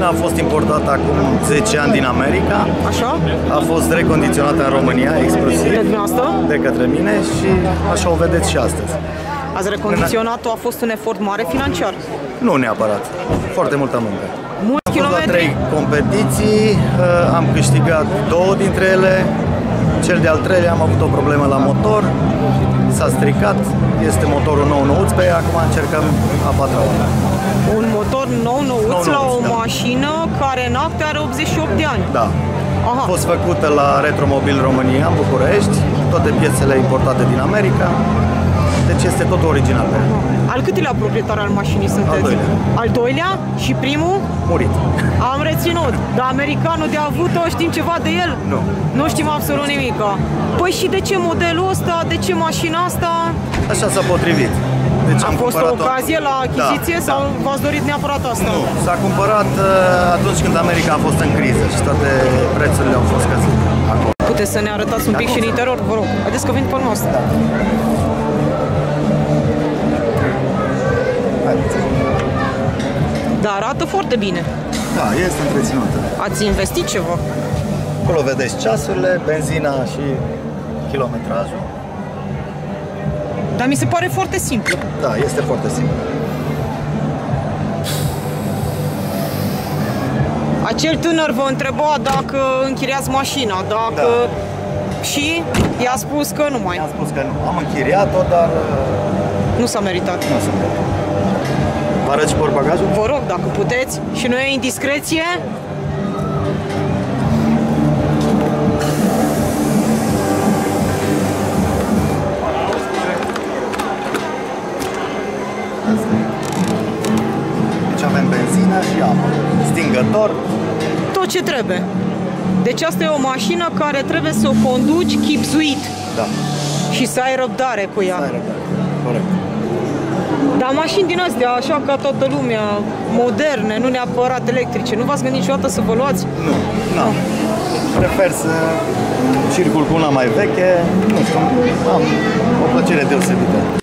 Mașina a fost importată acum 10 ani din America. Așa? A fost recondiționată în România, exclusiv. De dumneavoastră? De către mine și așa o vedeți și astăzi. Ați recondiționat-o, a fost un efort mare financiar? Nu neapărat. Foarte multă muncă. Mulți Am fost la kilometri? 3 competiții, am câștigat 2 dintre ele. Cel de-al treilea am avut o problemă la motor, s-a stricat, este motorul nou nouț pe ea, acum încercăm a patra oară. Un motor nou nouț la o da. mașină care în acte are 88 de ani. Da. Aha. A fost făcută la Retromobil România, în București, toate piesele importate din America, deci este tot original. Al câtelea proprietar al mașinii sunteți? Al doilea. Al doilea? Și primul? Murit. Am reținut, dar americanul de avut-o, știm ceva de el? Nu. Nu știm absolut nimic. Păi și de ce modelul ăsta, de ce mașina asta? Așa s-a potrivit. Deci A fost o ocazie la achiziție sau v-ați dorit neapărat asta? Nu, s-a cumpărat atunci când America a fost în criză și toate prețurile au fost scăzute acolo. Puteți să ne arătați un pic și în interior, vă rog. Haideți că vin pe noastră. Da. Haideți. Da, arată foarte bine. Da, este întreținută. Ați investit ceva? Acolo vedeți ceasurile, benzina și kilometrajul. Dar mi se pare foarte simplu. Da, este foarte simplu. Acel tânăr vă întreba dacă închiriați mașina, dacă... Da. Și i-a spus că nu mai. I-am spus că nu. Am închiriat-o, dar Nu s-a meritat. nu se merge. Vă arăt și portbagajul? Vă rog, dacă puteți. Și nu e indiscreție? Deci avem benzină și apă. Stingător. Tot ce trebuie. Deci asta e o mașină care trebuie să o conduci chipzuit Da. și să ai răbdare cu ea. Hai, răbdare. Corect. Dar mașini din astea, așa ca toată lumea, moderne, nu neapărat electrice, nu v-ați gândit niciodată să vă luați? Nu. Nu. Prefer să circul cu una mai veche. Nu știu, am o plăcere deosebită.